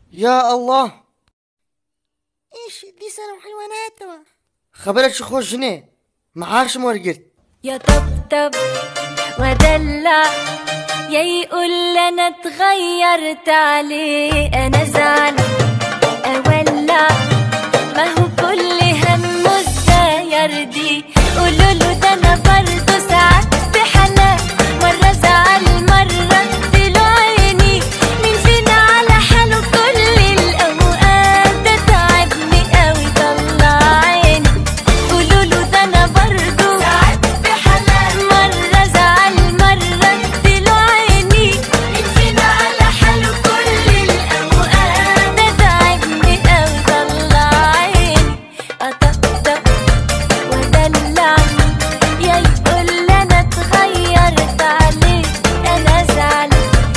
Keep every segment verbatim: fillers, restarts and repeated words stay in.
يا الله. ايش دي سنة حيوانات خبرك شو خوش جنيه معاش مرقت يا طبطب ودلع يا يقول انا اتغيرت عليه انا زعل اولع ما هو كل همه ازاي يرضي قولوا له ده انا برضه ساعات بحنان مره زعل مره اديله عيني مين فينا على حاله كل الاوقات ده تعبني قوي طلع عيني قولوا له ده انا برضه ساعات بحنان مره زعل مره اديله عيني مين فينا على حاله كل الاوقات ده تعبني قوي طلع عيني اطقطق ودلع يا يقول انا اتغيرت عليه انا زعل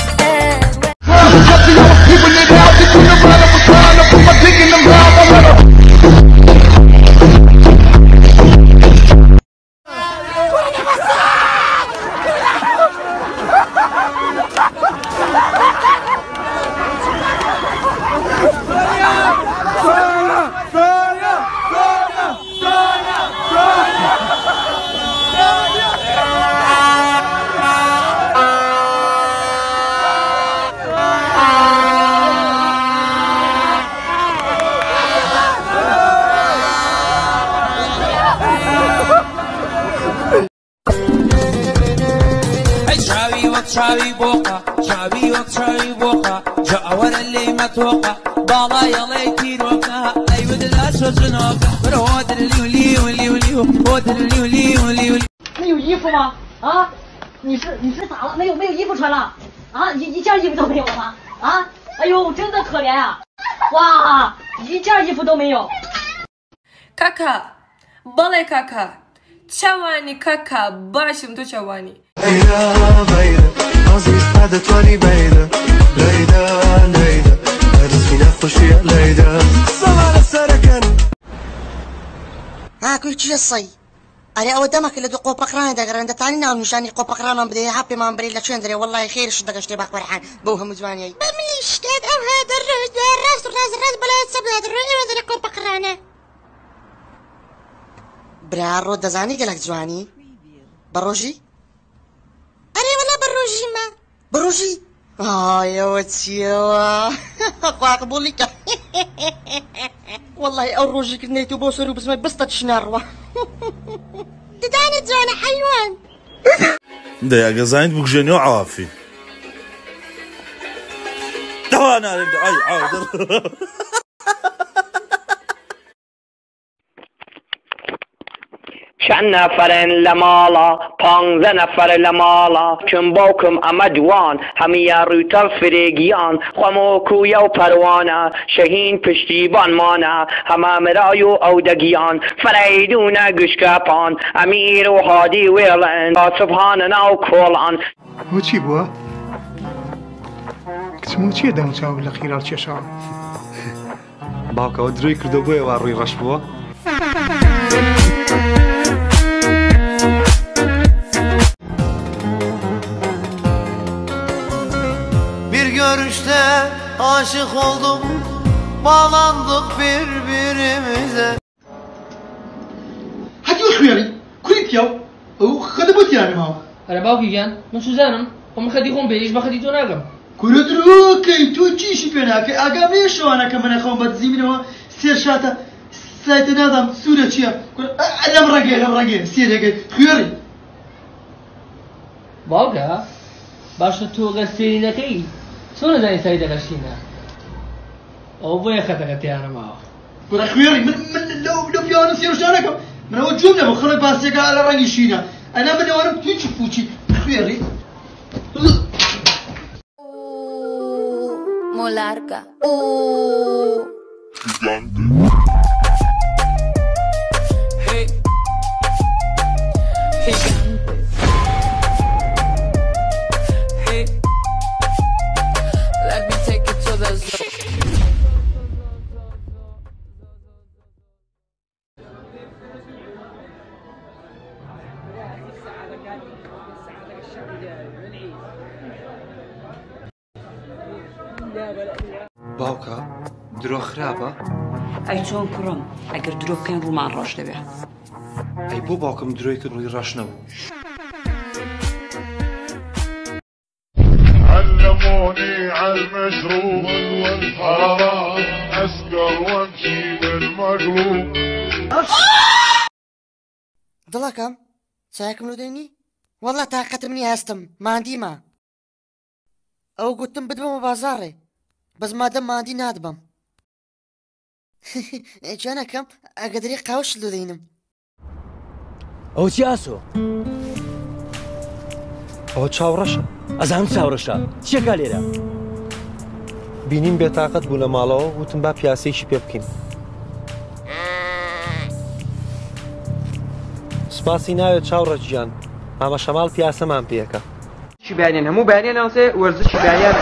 شاوي بوقة شاوي وقت شاوي بوقة جاء ورا اللي ما توقع بالا يلا يكير وقتها أي ود الأسود جنوبه برود اللي ولي ولي ولي ود اللي ولي ولي ولي 你有衣服吗？啊，你是你是咋了？没有没有衣服穿了？啊，一一件衣服都没有了吗？啊，哎呦，真的可怜啊！哇，一件衣服都没有。 Kaka, balai kaka, chawani kaka, bashim to chawani. ليلى بعيدة عزيز قعدت واني بعيدة ليلى ليلى هذا فينا خشي ليلى صلاة السركن ها كل شيء الصي أري أود دمك اللي دقوا بقران ده قرن ده تاني نام مشان يقوا بقران بدي حبي ما بري لك شندري والله خير شو دقش تبقى فرحان بوهم زواني بمليش كاد أو هذا الرز الراس الراس الراس بلا يتصب هذا الرز هذا يقوا بقرانه برا الرود ده زاني قالك زواني بروجي أري والله بروجي ما بروجي آه يا وتسيوا أقواك بوليكا والله أروجي كنت بوسرو بس ما بسطت شنروة تداني زواني حيوان ده يا جزاين بوكجينيو عافي توانا اي عاودر چند نفرن لمالا پانزده نفر لمالا چون باکم امدوان همی رویتر فریگیان خمو کویا و پروانه شهین پشتیبان مانه همه مرای و اودگیان فریدون گشکپان امیر و هادی ویلن سبحاننا و کولان هو چی بوا؟ کچمو چیه دمو چاو لخیرال چشا؟ باوکە ئەوە درۆی کردو بۆیەوە ڕووی ڕەش بووە؟ Bir görüşte aşık oldum, bağlandık birbirimize. هاتي وش خياري؟ كليت ياو وخدمت يعني معه. أنا باوكي كان من سوزانم هم خديهم بيش ما خديتو ناقم. كل دروكي تو تشيشي بينك أقام ليش أنا كمان أخون بتزيمينه سير شاتا سايت نادم سورة شيا كل أنا مرقي أنا مرقي سير هيك خياري. باوكا باش تو غسينا كي سونا زي سايد غشينا. أو بويا خدقتي أنا معه. كل خياري من من لو لو في أنا سير شانكم من أول جملة بخرج باسيك على راني شينا أنا من أول تيجي فوتي خياري. Molarga. Uh. Hey. Gigante. Hey. Let me take it to the zone. لا بلا باوکە درۆ خراپە؟ ئەی چۆن کوڕم ئەگەر درۆ بکەین ڕوومان ڕۆژ دەبێ. ئەی بۆ باوکم درۆی کرد ڕووی ڕەش نەبوو. علموني عالمشروب والحرام اسكر وامشي بالمقلوب. دڵەکەم چایەکم لە دەینی؟ وەڵا تاقەتم نی هەستم ماندیمە. ئەو گوتم بدبمە بازاڕێ بەس مادەم ماندی نادبم. جانەکەم ئەگەدەری قاوش لە دەینم. ئەو چی ئاسۆ؟ ئەوە چاوڕەشە. ئەزانم چاوڕەشە چیەکە لێرە؟ بینیم بێتاقەت بوو لە ماڵەوە وتم با پیاسەیشی پێ بکەین. سپاسی ناوێت چاوڕە گیان ئامە شەماڵ پیاسەمان پێەکە. چی بەیانیان هەموو بەیانیان ناوسێ وەرزشی بەیان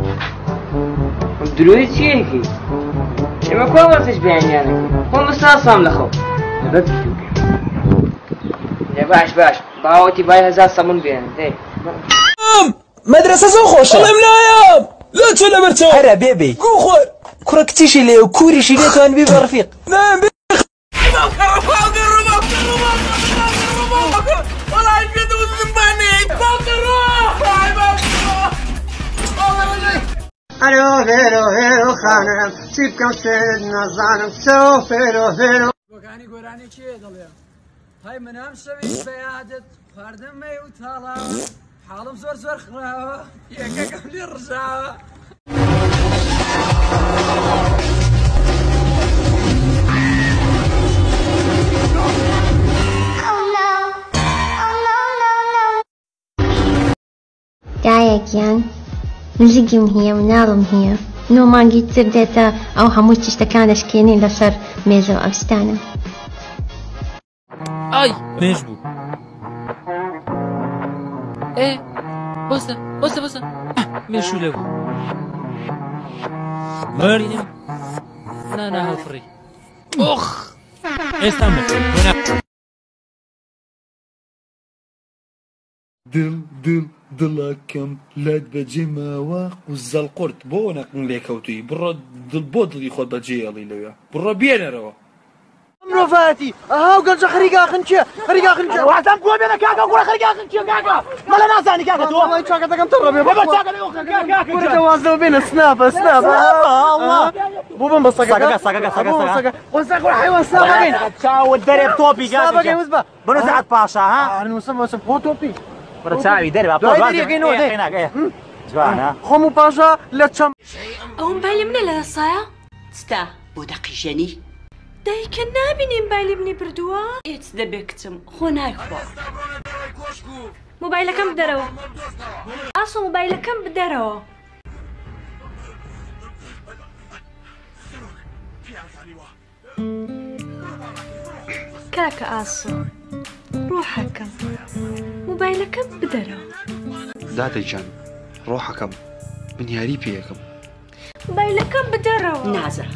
درۆی چیەکی؟ ئێمە کوا وەرزش بەیانیانە خۆم ساسام لەخەو لەبەر لێ باش باش باوەتی بای هەزار سەمون بێن دێ مەدرسە زۆر خۆشە بەڵێم نایەم لە چۆ لەبەرچەوە هەرە بێبێ گو خۆر کوڕە کچیشی لێ و کوریشی لێتوان بێ بە ڕەفیق نام بێ والله في دوز زباني باكرو هاي باكرو الو هيرو هيرو خانم سيبكم سيد نزانم سو هيرو هيرو وكاني قراني كي دليا هاي منام شوي بيادت خاردم مي وتالا حالم زور زور خراوه ياكا قبلي الرجاوه دایەکیان نزیگیم هەیە و ناڵم هەیە نۆ مانگی تر دێتە ئەو هەموو تشتەکان دەشکێنین لەسەر مێزە و ئەوستانم. ئای مێژ بوو ئێ بۆستە بۆستە بۆستە مێشوو لێ بوو مەرینم نانا هەڵفڕی ئۆخ ئێستا مەکە دل دل دڵەکەم لەت بەجێ ماوە و زەڵقورت بۆ نەقم لێکەوتووی بڕۆ دڵ بۆ دڵی خۆت بەجێ هێڵی لەوێ بڕۆ بێنەرەوە مرۆڤەتی ئەها و گەنجە خەریکاخن چیە خەریکاخن چیە واتام کۆ بێنە کاکە کوڕە خەریکاخن چیە کاکە مەلە نازانی کاکە تۆ وای چاکەتەکەم تڕە بێ بابا چاکە لێ کاکە کوڕە دەوازدەوە بێنە سناپە سناپە الله بۆ بم بە سەگەکە سەگەکە سەگەکە سەگە وەسە کوڕە حیوان سناپە بین چاوت دەرێ تۆپی کاکە سناپەکەی وزبە بنو سعد پاشا ها نووسم وەسم خۆ تۆپی برە چاوی دەرێ با دوای دەریەکەینەوە دێ جوانە خۆم و پاشا لە چەم ئەوم بالی منە لە دەستایە ستا بۆ دەقیژەنی دایکە نابینیم بالی منی بردووە ئێت دەبێ کچم خۆ نایخوا مۆبایلەکەم بدەرەوە ئاسۆ مۆبایلەکەم بدەرەوە کاکە ئاسۆ ڕۆحەکەم مۆبایلەکەم بدەرەوە دادەیجان ڕۆحەکەم بنیاری پێیەکەم مۆبایلەکەم بدەرەوە نازە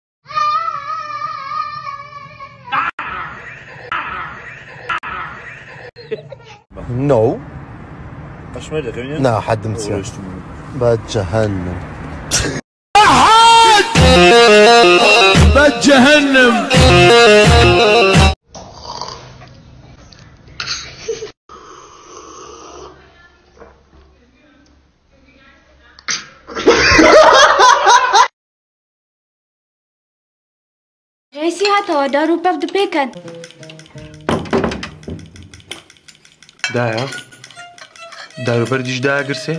نو أشمل لا حد مسيان بجهنم بجهنم ڕێسی هاتەوە دار و پەف دپێکەن دایە داروبەردیش داگرسێ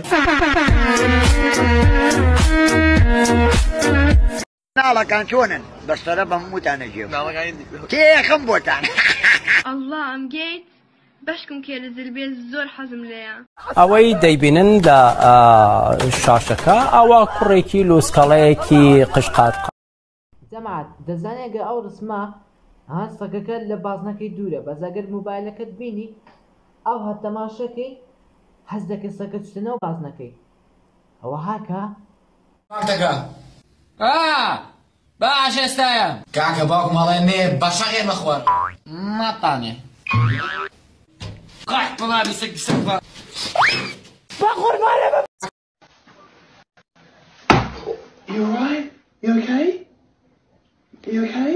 ناڵەکان چۆنن بەسەرە بە هەمووتانەژێ کێخم بۆتان ئەڵڵا ئەم گەیت بەشکم کێ لە زلبێ زۆر حەزم لێیە ئەوەی دەیبینن لە شاشەکە ئەوە کوڕێکی لۆسکەڵەیەکی قشقات جەماعەت دەزانێ ئەگەر ئەو ڕسمە ها سەگەکە لە بازنەکەی دوورە بەس ئەگەر مۆبایلەکەت بینی ئەو هەر تەماشەکەی حەز دەکە سەگە چتنەوە بازنەکەی ئەوە هاکە باش ئێستایە کاکە باوک ماڵێ نێ بەشەغێ مەخوار مەتانێ قاح بڵابی سەگ سەگ بە بە قوربانە بە You alright? You okay? You okay?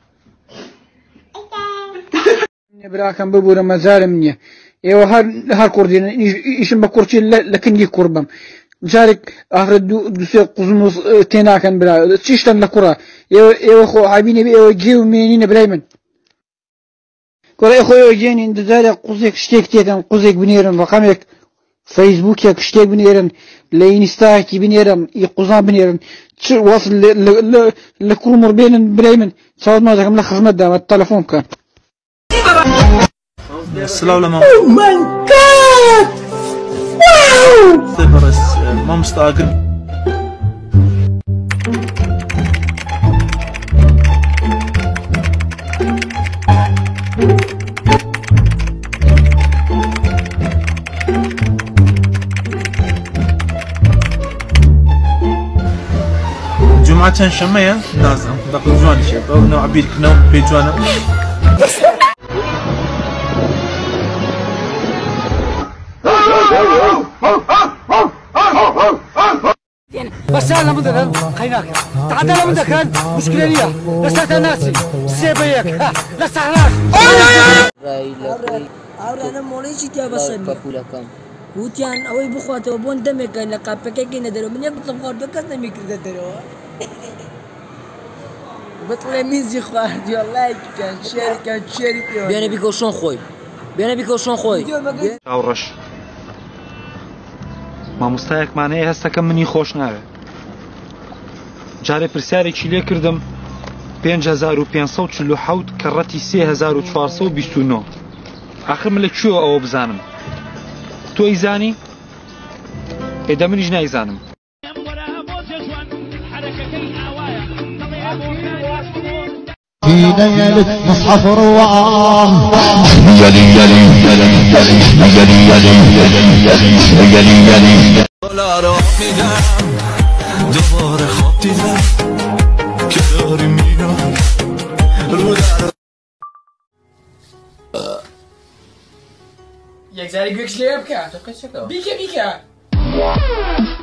براكم ببورة مزار مني ايوا هر هر كوردين ايشم بكورتي لكن يجي كوربم جارك افرد دوسي قزنوس تينا كان بلا تشتن لكرة ايوا ايوا خو عابيني ايوا جيو منين بلايمن كورا اخويا جيني اند زارك قزيك شتيك تيكن قزيك بنيرن رقمك فيسبوك يا كشتيك بنيرن لانستا كي بنيرن يقزان بنيرن واصل لكرومر بين بلايمن صار ما دام خدمه دام التليفون كان السلام عليكم. Oh my god! Wow! تبرس ما مستعجل. جمعة شمية لازم دقيق جواني شيء أو نوع عبيد كنوم بيجوانا. بس انا مثلا خيناك تعدل مدكن مشكله ليا لسات ناسي سيبيك لسهلاك انا موليشي تيا بسمي وتيان اوي بخواتو بون دمك لقا بكيكي ندرو من يطلب خور بكس نميك ندرو بطلع ميزي خواتي والله كان شاري كان شاري بينا بيكو شون خوي بينا بيكو شون خوي اورش مامۆستایەکمانەیە هەستەکەم منی خۆش ناوێت جارێ پرسیارێکی لێ کردم پێنج هەزار و پێنج سەد و چل و حەوت کە ڕەتی سێ هەزار و چوار سەد و بیست و نۆ ئاخر من لەکوێوە ئەوە بزانم تۆی زانی ئێدە منیش نایزانم في ليلة مصحف رواه يلي يلي يلي يلي يلي يلي يلي يلي دلار میدم دوباره خواب دیدم که داری میرم رو در یک ذره گوش لیاب کرد بیکه بیکه